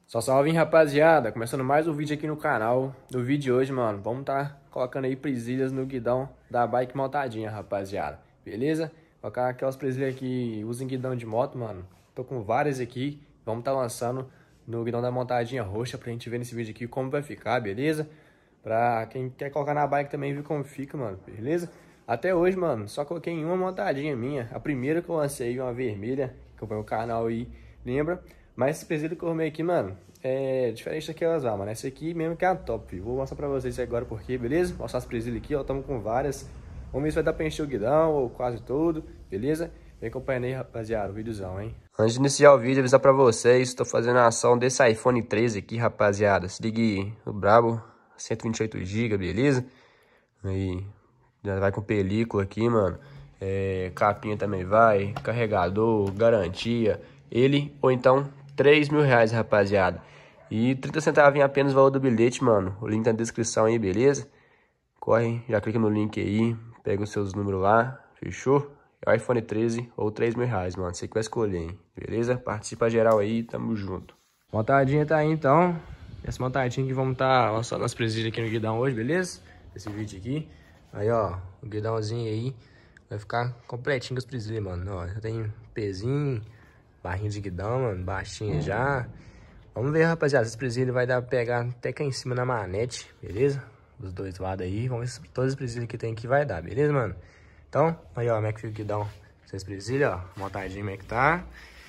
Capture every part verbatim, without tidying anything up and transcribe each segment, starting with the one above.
Só salve, hein, rapaziada, começando mais um vídeo aqui no canal. No vídeo de hoje, mano, vamos tá colocando aí presilhas no guidão da bike montadinha, rapaziada. Beleza? Colocar aquelas presilhas que usam guidão de moto, mano. Tô com várias aqui, vamos tá lançando no guidão da montadinha roxa pra gente ver nesse vídeo aqui como vai ficar, beleza? Pra quem quer colocar na bike também ver como fica, mano, beleza? Até hoje, mano, só coloquei em uma montadinha minha. A primeira que eu lancei, uma vermelha, que acompanha o canal aí, lembra? Mas esse presilha que eu arrumei aqui, mano, é diferente daquelas lá, mano. Essa aqui mesmo que é a top. Vou mostrar pra vocês agora porque, beleza? Mostrar as presilhas aqui, ó. Tamo com várias. Vamos ver se vai dar pra encher o guidão ou quase todo, beleza? Vem acompanhando aí, rapaziada, o videozão, hein? Antes de iniciar o vídeo, avisar pra vocês, tô fazendo a ação desse iPhone treze aqui, rapaziada. Se ligue o brabo, cento e vinte e oito gigas, beleza? Aí, já vai com película aqui, mano. É, capinha também vai, carregador, garantia. Ele, ou então, três mil reais, rapaziada. E trinta centavos apenas o valor do bilhete, mano. O link tá na descrição aí, beleza? Corre, já clica no link aí, pega os seus números lá, fechou? É o iPhone treze ou três mil reais, mano. Você que vai escolher, hein? Beleza? Participa geral aí, tamo junto. Montadinha tá aí, então. Essa montadinha que vamos tá lançando as presilhas aqui no guidão hoje, beleza? Esse vídeo aqui. Aí, ó, o guidãozinho aí vai ficar completinho com as presilhas, mano. Ó, já tem pezinho, barrinha de guidão, mano, baixinha já. Vamos ver, rapaziada, se as presilhas vai dar pra pegar até cá em cima na manete, beleza? Dos dois lados aí. Vamos ver se todas as presilhas que tem aqui vai dar, beleza, mano? Então, aí, ó, como é que fica o guidão. Essas presilhas, ó, montadinho como é que tá.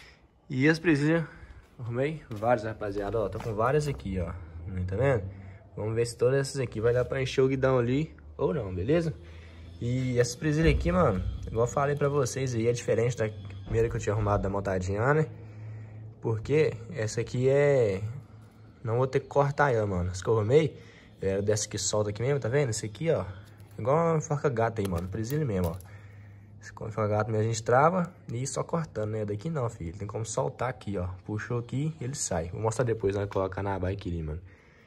E as presilhas, arrumei várias, rapaziada, ó. Tô com várias aqui, ó. Tá vendo? Vamos ver se todas essas aqui vai dar pra encher o guidão ali ou não, beleza? E essas presilhas aqui, mano, igual eu falei pra vocês aí, é diferente da primeira que eu tinha arrumado da montadinha, né? Porque essa aqui é... não vou ter que cortar ela, mano. Essa que eu arrumei era dessa que solta aqui mesmo, tá vendo? Esse aqui, ó, igual uma faca gata aí, mano, presilha mesmo, ó. Esse com faca gata mesmo a gente trava e só cortando, né? Daqui não, filho. Tem como soltar aqui, ó. Puxou aqui, ele sai. Vou mostrar depois, né? Colocar na bike ali, mano.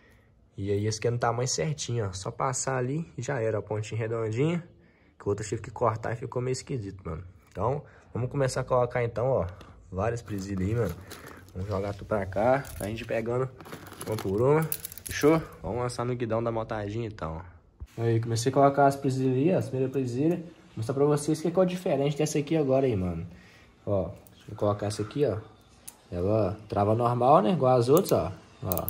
E aí esse aqui é no tamanho certinho, ó. Só passar ali e já era, ó. Pontinha redondinha. Que o outro eu tive que cortar e ficou meio esquisito, mano. Então, vamos começar a colocar então, ó, várias presilhas aí, mano. Vamos jogar tudo pra cá, a gente pegando uma por uma. Fechou? Vamos lançar no guidão da montadinha então, ó. Aí, comecei a colocar as presilhas ali, ó, as primeiras presilhas. Vou mostrar pra vocês o que é, que é diferente dessa aqui agora aí, mano. Ó, deixa eu colocar essa aqui, ó. Ela trava normal, né? Igual as outras, ó. Ó.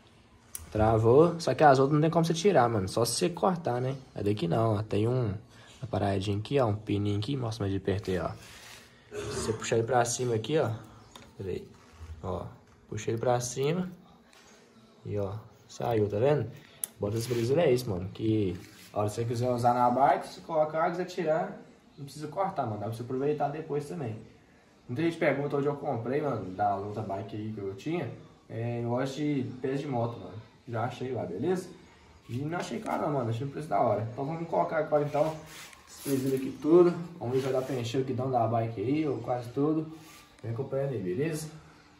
Travou, só que as outras não tem como você tirar, mano. Só se você cortar, né? A daqui não, ó. Tem um... uma paradinha aqui, ó, um pininho aqui, mostra mais de perto aí, ó. Se você puxar ele pra cima aqui, ó, peraí, ó, puxa ele pra cima e, ó, saiu, tá vendo? Bota esse presilha é isso, mano, que a hora que você quiser usar na bike, você colocar, quiser tirar, não precisa cortar, mano, dá pra você aproveitar depois também. Muita gente pergunta onde eu comprei, mano, da outra bike aí que eu tinha, é, eu gosto de peso de moto, mano, já achei lá, beleza? E não achei caro não, mano, achei o preço da hora. Então vamos colocar agora então esse presilha aqui tudo. Vamos ver se vai dar pra encher o guidão da bike aí, ou quase tudo. Vem acompanhando aí, beleza?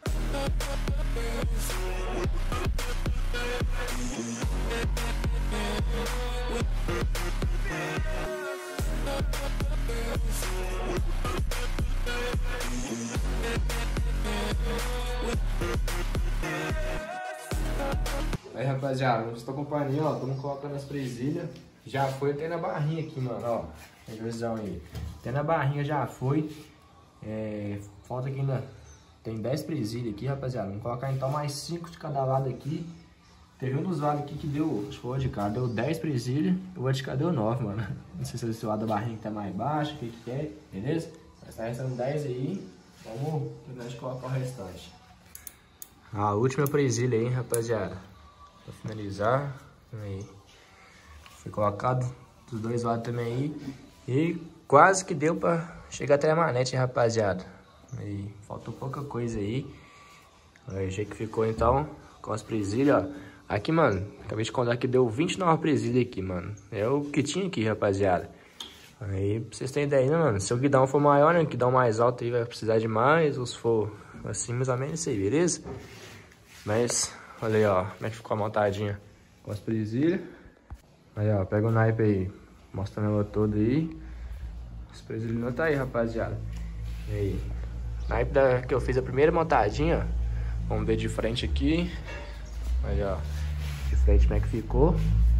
Aí, rapaziada, vocês estão acompanhando aí, ó, estamos colocando as presilhas. Já foi até na barrinha aqui, mano, ó. Tem visão aí. Até na barrinha já foi. É, falta aqui ainda. Tem dez presilhas aqui, rapaziada. Vamos colocar então mais cinco de cada lado aqui. Teve um dos lados aqui que deu, acho que foi o de cá, deu dez presilhas. O outro de cá deu nove, mano. Não sei se é esse lado da barrinha que tá mais baixo, o que que é, beleza? Mas tá restando dez aí. Vamos terminar de colocar o restante. A última presilha aí, rapaziada. Pra finalizar, aí, foi colocado dos dois lados também aí. E quase que deu pra chegar até a manete, rapaziada. Aí, faltou pouca coisa aí. Aí, o jeito que ficou então, com as presilhas, ó. Aqui, mano, acabei de contar que deu vinte e nove presilhas aqui, mano. É o que tinha aqui, rapaziada. Aí, pra vocês terem ideia, né, mano? Se o guidão for maior, né, o guidão mais alto aí vai precisar de mais. Ou se for assim, mais ou menos isso aí, beleza? Mas... olha aí, ó, como é que ficou a montadinha com as presilhas. Aí, ó, pega o naipe aí, mostrando ela toda aí. As presilhas não tá aí, rapaziada. E aí, naipe da, que eu fiz a primeira montadinha, Vamos ver de frente aqui. Aí, ó. De frente como é que ficou.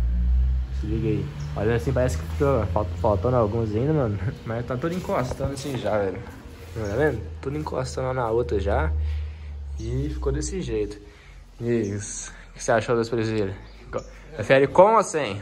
Se liga aí. Olha assim, parece que ficou faltando alguns ainda, mano. Mas tá tudo encostando assim já, velho. Tá vendo? Tudo encostando uma na outra já. E ficou desse jeito. Isso. O que você achou das presilhas? Prefere com ou sem?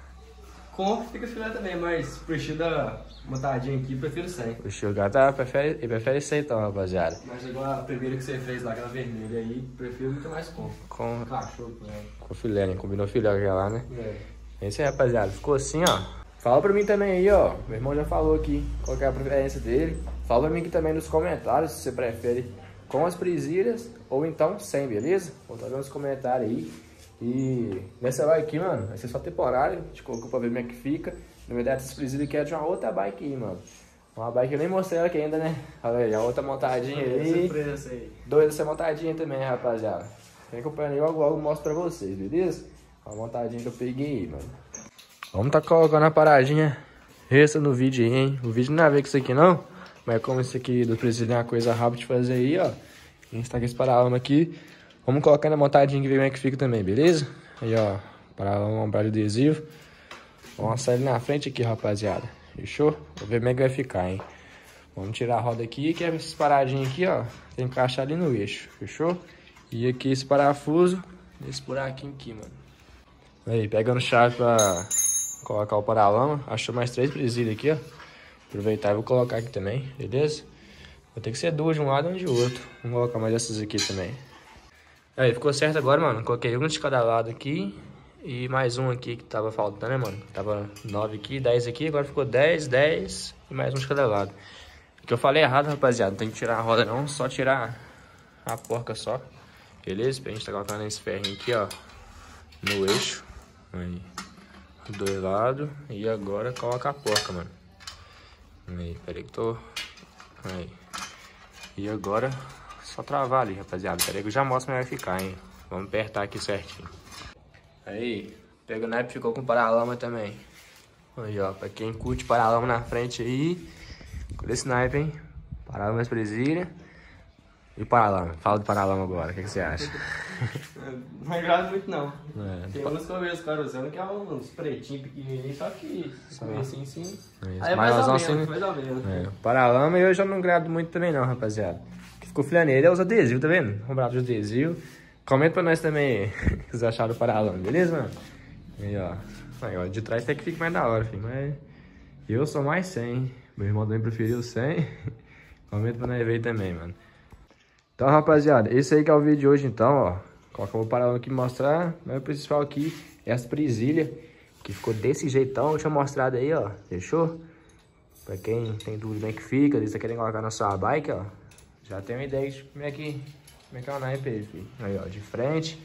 Com fica filé também, mas pro estilo da montadinha aqui, prefiro sem. O estilo gata prefere, ele prefere sem então, rapaziada. Mas igual a primeira que você fez lá, aquela vermelha aí, prefiro muito mais com. Com Cachorro, né? Com filé, né? Combinou filé com aquela lá, né? É. É isso aí, rapaziada. Ficou assim, ó. Fala pra mim também aí, ó. Meu irmão já falou aqui qual que é a preferência dele. Fala pra mim aqui também nos comentários se você prefere com as presilhas ou então sem, beleza? Vou estar vendo nos comentários aí. E nessa bike aqui, mano, vai ser só temporário. A gente colocou pra ver como é que fica. Na verdade, essas presilhas aqui é de uma outra bike aí, mano. Uma bike que eu nem mostrei aqui ainda, né? Olha aí, a outra montadinha aí. Surpresa aí. Doida essa montadinha também, rapaziada. Vem acompanhando aí, logo logo eu mostro pra vocês, beleza? A montadinha que eu peguei aí, mano. Vamos tá colocando a paradinha essa no vídeo aí, hein? O vídeo não é a ver com isso aqui não, mas como isso aqui do presilho é uma coisa rápida de fazer aí, ó. A gente tá com esse paralama aqui. Vamos colocando a montadinha que vê como é que fica também, beleza? Aí, ó, paralama, ombrado adesivo. Vamos assar ele na frente aqui, rapaziada. Fechou? Vou ver como é que vai ficar, hein? Vamos tirar a roda aqui, que é essas paradinhas aqui, ó. Tem que encaixar ali no eixo, fechou? E aqui esse parafuso, esse buraquinho aqui, mano. Aí, pegando chave pra colocar o paralama. Achou mais três presilhas aqui, ó. Aproveitar e vou colocar aqui também, beleza? Vou ter que ser duas de um lado e um de outro. Vamos colocar mais essas aqui também. Aí, ficou certo agora, mano. Coloquei um de cada lado aqui. E mais um aqui que tava faltando, né, mano? Tava nove aqui, dez aqui. Agora ficou dez, dez e mais um de cada lado. O que eu falei errado, rapaziada. Não tem que tirar a roda não, só tirar a porca só. Beleza? A gente tá colocando esse ferrinho aqui, ó. No eixo. Aí, dois lados. E agora coloca a porca, mano. Aí, peraí que tô... Aí. E agora, só travar ali, rapaziada. Peraí que eu já mostro como vai ficar, hein. Vamos apertar aqui certinho. Aí, pega o naipe, ficou com paralama também. Aí, ó, pra quem curte paralama na frente aí. Com esse naipe, hein. Paralama mais presilha. E o paralama? Fala do paralama agora, o que, que você acha? Não agrada muito não. É, tem uns que eu vejo os caras usando que é uns pretinhos pequenininhos, só que assim sim. É, aí é mais ou menos, assim, mais ou menos. É, paralama eu já não grado muito também não, rapaziada. Que ficou filaneira, usa adesivo, tá vendo? Um braço de adesivo. Comenta pra nós também o que vocês acharam do paralama, beleza, mano? Aí, ó. Aí, ó, de trás até que fica mais da hora, filho. Mas eu sou mais cem. Meu irmão também preferiu cem. Comenta pra nós ver também, mano. Então, rapaziada, esse aí que é o vídeo de hoje, então, ó. Coloca o paralama aqui e mostrar. Mas o principal aqui é as presilhas, que ficou desse jeitão. Eu tinha mostrado aí, ó. Fechou? Pra quem tem dúvida como é que fica, se você querem colocar na sua bike, ó. Já tem uma ideia de como é que, como é, que é o naipe aí, filho. Aí, ó, de frente.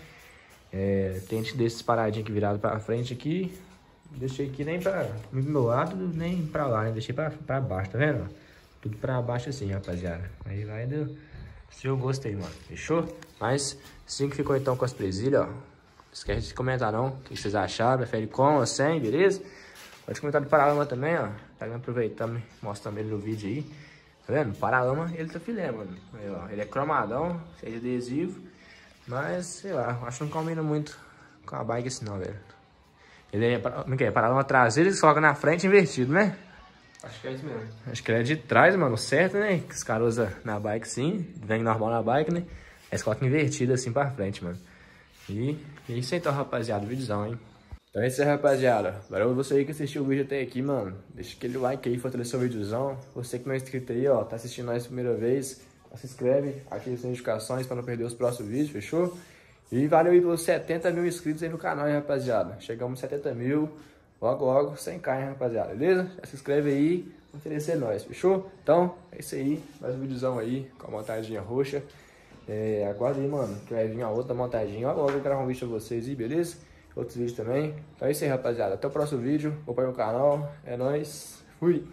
É, tente desses paradinhos aqui virado pra frente aqui. Deixei aqui nem pra do meu lado, nem pra lá, né? Deixei pra, pra baixo, tá vendo? Tudo pra baixo assim, rapaziada. Aí vai do seu gosto aí, mano. Fechou? Mas assim que ficou então com as presilhas, ó. Não esquece de comentar não. O que vocês acharam? Prefere com ou sem, beleza? Pode comentar do paralama também, ó. Tá aproveitando e mostrando ele no vídeo aí. Tá vendo? O paralama, ele tá filé, mano. Aí, ó. Ele é cromadão, cheio de adesivo. Mas, sei lá, acho que não combina muito com a bike assim não, velho. Ele é, como é que é? Paralama traseiro, ele coloca na frente invertido, né? Acho que é isso mesmo. Acho que ele é de trás, mano, certo, né? Que os caras usam na bike sim, vem normal na bike, né? Aí eles colocam invertido assim pra frente, mano. E é isso aí então, rapaziada, vídeozão, hein? Então é isso aí, rapaziada. Valeu você aí que assistiu o vídeo até aqui, mano. Deixa aquele like aí, fortalecer o vídeozão. Você que não é inscrito aí, ó, tá assistindo nós pela primeira vez, se inscreve, ativa as notificações pra não perder os próximos vídeos, fechou? E valeu aí pelos setenta mil inscritos aí no canal, hein, rapaziada. Chegamos a setenta mil, logo logo, cem k, hein, rapaziada, beleza? Já se inscreve aí, oferecer nós, fechou? Então, é isso aí, mais um videozão aí, com a montadinha roxa. É, aguarda aí, mano, que vai vir uma outra montadinha. Logo logo eu vou gravar um vídeo pra vocês aí, beleza? Outros vídeos também. Então é isso aí, rapaziada. Até o próximo vídeo, acompanha o canal. É nóis, fui!